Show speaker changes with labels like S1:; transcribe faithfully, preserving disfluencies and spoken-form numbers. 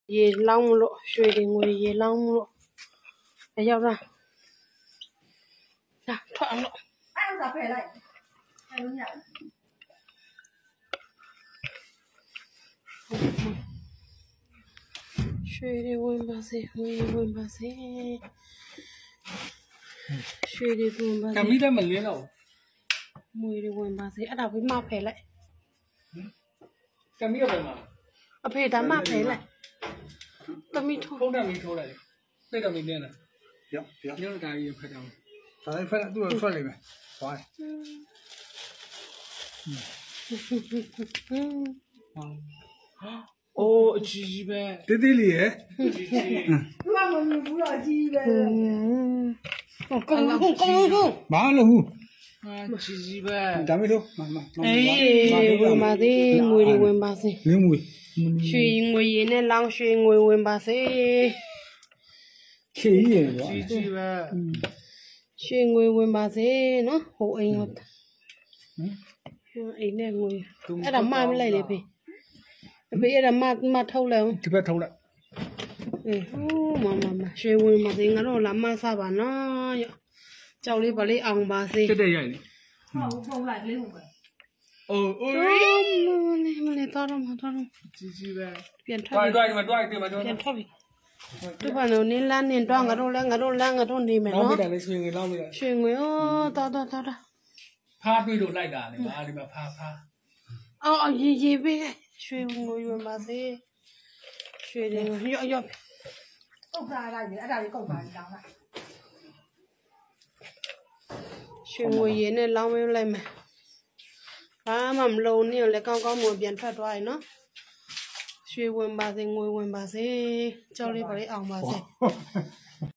S1: ရေလောင်းမလို့ရွှေတွေငွေရေလောင်းမလို့အရောက်တာဒါထွက်အောင်လို့အဲ့ဒါဖယ်လိုက်အဲ့လိုညရွှေတွေဝင်ပါစေငွေဝင်ပါစေရွှေတွေဝင်ပါစေ
S2: ကမီးလည်းမလင်းတော့
S1: ငွေတွေဝင်ပါစေအဲ့ဒါဝိမဖယ်လိုက်က
S2: မီးရောပဲမှာ
S1: အဖေဒါမှဖယ်လိုက်သမီးထိုး
S2: ဖုန်းတက်မီးထိုးလိုက်စိတ်တော်မီးလင်းလား
S3: ရောက်ရောက်
S2: ညတော့ဒါကြီးဖက်တော့
S3: ဒါလည်းဖက်သူ့ထွက်လိမ့်မယ်ဟွာ
S2: အိုးအကြီးကြီးပဲ
S3: တေးသေးလေးရဲ့
S2: ကြီးကြီး
S1: သူကမမြင်ဘူးတော့အကြီးပဲဟုတ်ကောင်းကောင်းကောင်း
S3: ဘာလို့ဟုတ်
S2: အာကြီးကြီးပဲ
S3: ဒါမေးတော့မမ
S1: အေးဝင်ပါစေငွေတွေဝင်ပါစေ
S3: ငွေငွေ
S1: ရွှေငွေရည်နဲ့လောင်းရွှေငွေဝင်ပါစေ
S3: ခေကြီးရယ်ကွာ
S2: ကြီးကြီးပဲ
S1: ရွှေငွေဝင်ပါစေနော်ဟိုအိမ်ဟုတ်ဟမ်အိမ်နဲ့ငွေအဲ့ဒါမှမလိုက်လေဖေအဖေအဲ့ဒါမှမထုတ်လိုက်အောင်
S3: ဒီဘက်ထုတ်လိုက်
S1: အေးဟိုမမမရွှေဝင်ပါစေငါတို့လာမစားပါနော်ကြောက်လေးပါလေးအောင်ပါစေ
S2: တက်တက်ရိုက်လေ
S1: ဟုတ်ပုံလိုက်လေးဝင်ပါ
S2: အိုးအိုး
S1: မလေးမလေးတော်တော့မတော်တော့
S2: ကြီးကြီးပဲ
S1: ပြန်ထွက်
S2: တွိုက်တွိုက်ဒီမှာတွိုက်ဒီမှာတွိုက်
S1: ပြန်ထွက်ပြီသူကလည်းနင်းလန်းနင်းတော့ငါတို့လည်းငါတို့လန်းငါတို့နေမယ်နော်
S2: လောင်းမိတာလေရွှေငွေလောင်းမိတာ
S1: ရွှေငွေဩတော်တော်တော်
S2: ဖားတွေ့လို့လိုက်တာလေမာဒီမှာဖားဖား
S1: အော်ရေရေပေးရွှေငွေဝင်ပါစေရွှေတွေရော့ရော့
S4: ကုတ်စားလိုက်ပြီအဲ့ဒါလေးကုတ်ပါတောင်းလိုက်
S1: ရွှေငွေရည်နဲ့လောင်းမလိုက်မယ်ဘာမှမလုံးနဲ့လည်းကောင်းကောင်းမွန်ပြန်ထွက်သွားရင်နော်ရွှေဝင်ပါစေငွေဝင်ပါစေကြောက်လေးပါလေးအောင်ပါစေ